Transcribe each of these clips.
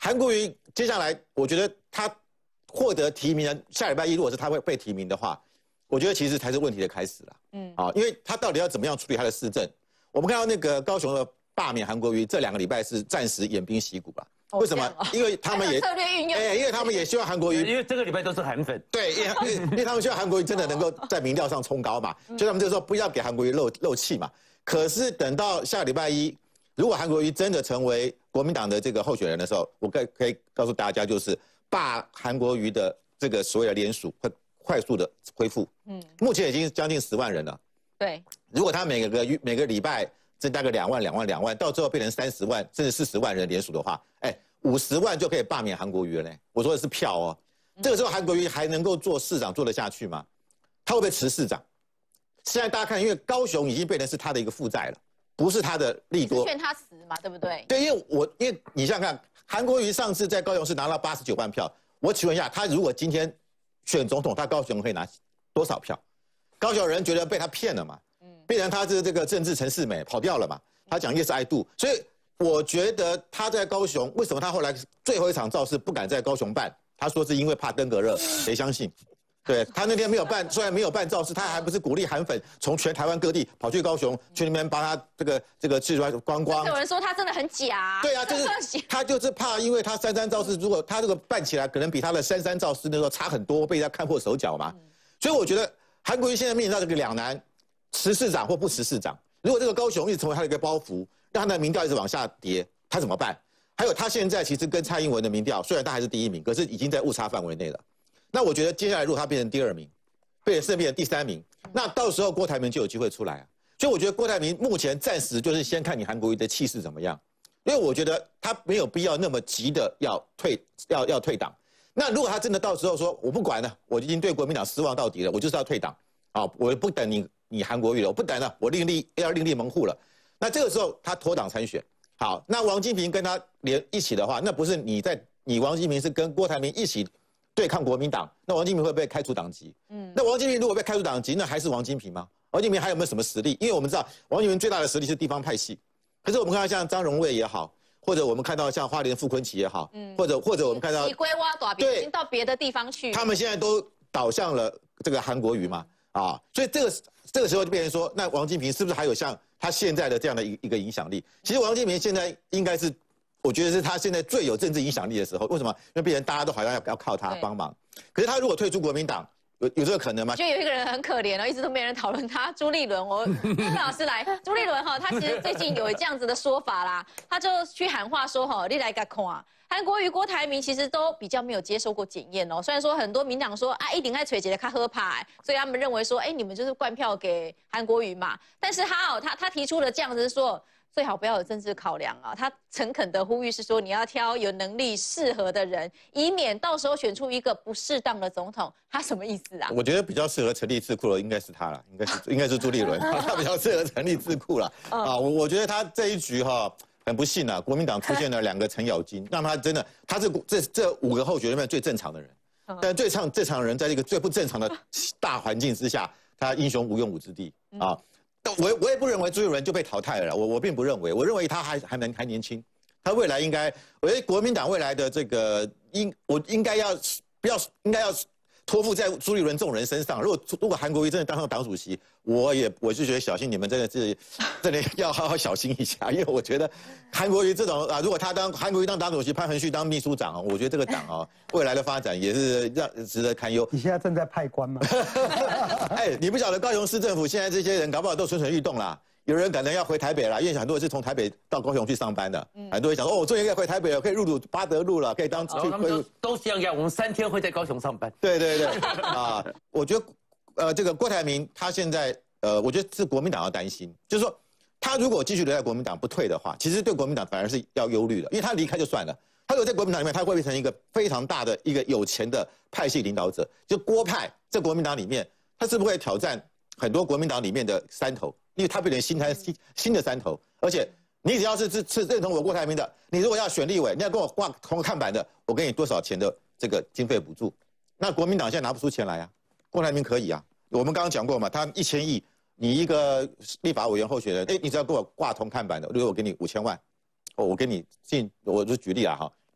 韩国瑜接下来，我觉得他获得提名的下礼拜一，如果是他会被提名的话，我觉得其实才是问题的开始了。因为他到底要怎么样处理他的施政？我们看到那个高雄的罢免韩国瑜，这2个礼拜是暂时偃兵息鼓吧？为什么？因为他们也策略运用， 因为他们也希望韩国瑜， 因为这个礼拜都是韩粉， 对，因为他们希望韩国瑜真的能够在民调上冲高嘛，所以他们就说不要给韩国瑜漏气嘛。可是等到下礼拜一，如果韩国瑜真的成为国民党的这个候选人的时候，我可以告诉大家，就是罢韩国瑜的这个所谓的联署会快速的恢复。目前已经将近10万人了。 对， 如果他每个礼拜增加个2万，到最后变成30万甚至40万人联署的话，50万就可以罢免韩国瑜了嘞。我说的是票哦。这个时候韩国瑜还能够做市长做得下去吗？他会不会辞市长？现在大家看，因为高雄已经变成是他的一个负债了。不是他的利多， 劝他死嘛，对不对？ 对，因为你想想看，韩国瑜上次在高雄市拿到89万票，我请问一下，他如果今天选总统，他高雄可以拿多少票？高雄人觉得被他骗了嘛，变成他是这个政治陈世美跑掉了嘛，他讲 yes I do， 所以我觉得他在高雄，为什么他后来最后一场造势不敢在高雄办？他说是因为怕登革热，谁相信？对他那天没有办，虽然没有办造势，他还不是鼓励韩粉从全台湾各地跑去高雄，去那边帮他这个去观光。 有人说他真的很假。 对啊，就是他就是怕，因为他33造势，如果他这个办起来，可能比他的33造势那时候差很多，被人家看破手脚嘛。所以我觉得韩国瑜现在面临到这个两难，辞市长或不辞市长。如果这个高雄一直成为他的一个包袱，让他的民调一直往下跌，他怎么办？还有他现在其实跟蔡英文的民调，虽然他还是第1名，可是已经在误差范围内了。那我觉得接下来如果他变成第2名，变成第3名，那到时候郭台铭就有机会出来啊。所以我觉得郭台铭目前暂时就是先看你韩国瑜的气势怎么样，因为我觉得他没有必要那么急的要退党。那如果他真的到时候说我不管了，我已经对国民党失望到底了，我就是要退党啊，我不等你韩国瑜了，我不等了，我另立门户了。那这个时候他脱党参选，好，那王金平跟他一起的话，那不是你王金平是跟郭台铭一起对抗国民党，那王金平会被开除党籍？那王金平如果被开除党籍，那还是王金平吗？王金平还有没有什么实力？因为我们知道王金平最大的实力是地方派系，可是我们看到像张荣卫也好，或者我们看到像花莲傅昆萁也好，或者我们看到你龟挖大饼已经到别的地方去， 他们现在都倒向了这个韩国瑜嘛，所以这个时候就变成说，那王金平是不是还有像他现在的这样的一个影响力？其实王金平现在应该是。我觉得是他现在最有政治影响力的时候，为什么？因为变成大家都好像要靠他帮忙。可是他如果退出国民党，有这个可能吗？ 就有一个人很可怜哦，一直都没人讨论他，朱立伦。朱老师来，朱立伦他其实最近有这样子的说法啦，他就去喊话说你来个看。韩国瑜、郭台铭其实都比较没有接受过检验哦。虽然说很多民党说一定爱垂结的他喝派，所以他们认为说，你们就是灌票给韩国瑜嘛。但是他提出了这样子说。最好不要有政治考量啊！他诚恳的呼吁是说，你要挑有能力、适合的人，以免到时候选出一个不适当的总统。他什么意思啊？ 我觉得比较适合成立智库的应该是他了，应该是朱立伦，他比较适合成立智库了。我觉得他这一局很不幸啊，国民党出现了2个程咬金，让他真的他是这5个候选人里面最正常的人，但最正常的人在一个最不正常的大环境之下，他英雄无用武之地啊。我也不认为朱立伦就被淘汰了，我并不认为，我认为他还年轻，他未来应该，我觉得国民党未来的这个应该要托付在朱立伦这种人身上。如果韩国瑜真的当上党主席，我就觉得小心你们真的要好好小心一下，因为我觉得韩国瑜这种如果韩国瑜当党主席，潘恒旭当秘书长我觉得这个党未来的发展也是值得堪忧。 你现在正在派官吗？ 你不晓得高雄市政府现在这些人搞不好都蠢蠢欲动啦。有人可能要回台北了，因为很多人是从台北到高雄去上班的，很多人想说，我终于可以回台北了，可以入主八德路了，可以当去都是一样，我们3天会在高雄上班。 对我觉得这个郭台铭他现在我觉得是国民党要担心，就是说他如果继续留在国民党不退的话，其实对国民党反而是要忧虑的，因为他离开就算了，他如果在国民党里面，他会变成一个非常大的一个有钱的派系领导者，就郭派在国民党里面，他是不是会挑战很多国民党里面的山头？因为他变成新的山头，而且你只要是认同我郭台铭的，你如果要选立委，你要跟我挂同个看板的，我给你多少钱的这个经费补助？那国民党现在拿不出钱来啊，郭台铭可以啊。我们刚刚讲过嘛，他1000亿，你一个立法委员候选人，你只要给我挂同看板的，如果我给你5000万，我给你我就举例了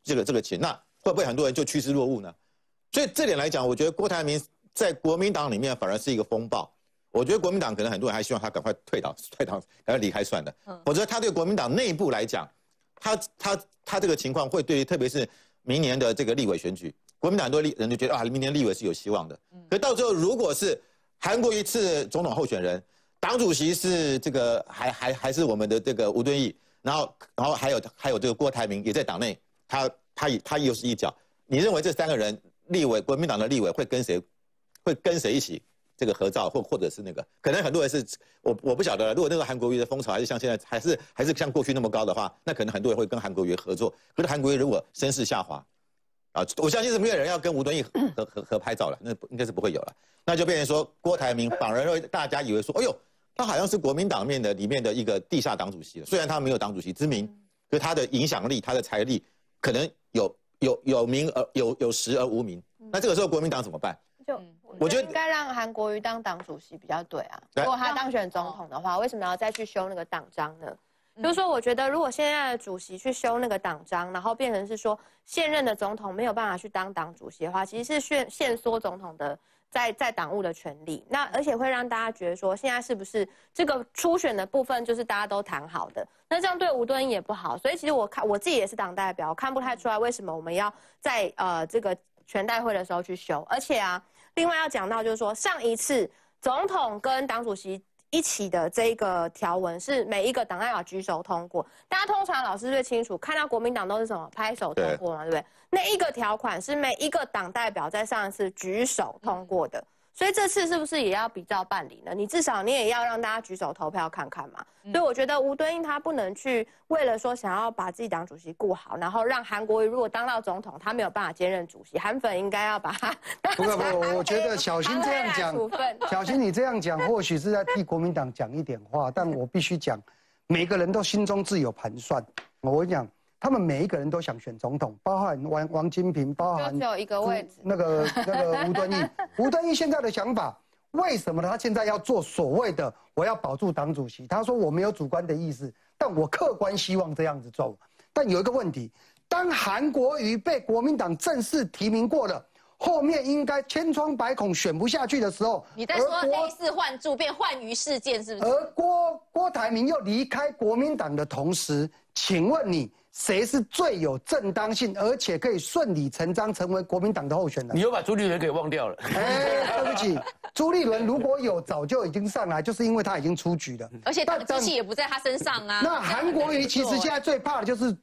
这个钱，那会不会很多人就趋之若鹜呢？所以这点来讲，我觉得郭台铭在国民党里面反而是一个风暴。我觉得国民党可能很多人还希望他赶快退党，赶快离开算了。否则他对国民党内部来讲，他这个情况会对，特别是明年的这个立委选举，国民党很多人就觉得啊，明年立委是有希望的。可到最后，如果是韩国瑜是总统候选人，党主席是这个还是我们的这个吴敦义，然后还有这个郭台铭也在党内，他又是一角。你认为这3个人立委，国民党的立委会跟谁一起这个合照，或者是那个？可能很多人是我不晓得，如果那个韩国瑜的风潮还是像现在还是像过去那么高的话，那可能很多人会跟韩国瑜合作。可是韩国瑜如果声势下滑，啊，我相信是没有人要跟吴敦义合拍照了，那应该是不会有了。那就变成说郭台铭反而会大家以为说，哎呦，他好像是国民党里面的一个地下党主席了。虽然他没有党主席之名，可他的影响力、他的财力可能有名而有实而无名。那这个时候国民党怎么办？ 我觉得应该让韩国瑜当党主席比较对啊。如果他当选总统的话，为什么要再去修那个党章呢？就是说，我觉得如果现在的主席去修那个党章，然后变成是说现任的总统没有办法去当党主席的话，其实是限缩总统的在党务的权利。那而且会让大家觉得说，现在是不是这个初选的部分就是大家都谈好的？那这样对吴敦义也不好。所以其实我自己也是党代表，我看不太出来为什么我们要在这个全代会的时候去修。而且啊，另外要讲到就是说，上一次总统跟党主席一起的这个条文是每一个党代表举手通过，大家通常老师最清楚，看到国民党都是什么拍手通过嘛，对不对？那一个条款是每一个党代表在上一次举手通过的，所以这次是不是也要比照办理呢？你至少你也要让大家举手投票看看嘛。所以我觉得吴敦义他不能去为了说想要把自己党主席顾好，然后让韩国瑜如果当到总统，他没有办法兼任主席，韩粉应该要把他。 不，我觉得小新这样讲，小新你这样讲，或许是在替国民党讲一点话，但我必须讲，每个人都心中自有盘算。我跟你讲，他们每一个人都想选总统，包含王金平，包含就只有一个位置， 那个吴敦义。吴敦义现在的想法，为什么他现在要做所谓的我要保住党主席？他说我没有主观的意思，但我客观希望这样子做。但有一个问题，当韩国瑜被国民党正式提名过了，后面应该千疮百孔选不下去的时候， 你在说类似换柱变换鱼事件是不是？ 而郭台铭又离开国民党的同时，请问你谁是最有正当性，而且可以顺理成章成为国民党的候选人？ 你又把朱立伦给忘掉了。 哎，对不起，朱立伦如果有早就已经上来，就是因为他已经出局了， 而且党机器也不在他身上啊。 那韩国瑜其实现在最怕的就是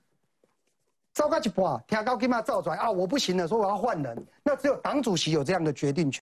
糟糕一半，听到今嘛造出来啊，我不行了，说我要换人，那只有党主席有这样的决定权。